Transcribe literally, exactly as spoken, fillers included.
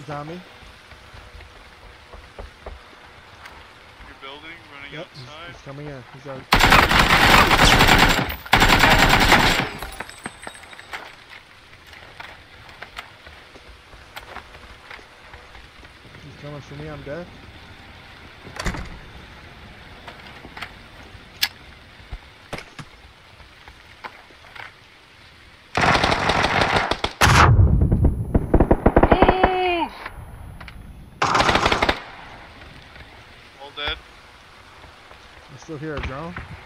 He's on me. Your building, running Yep, outside. he's, he's coming in. He's out. He's coming for me. I'm dead. All dead. I still hear a drone.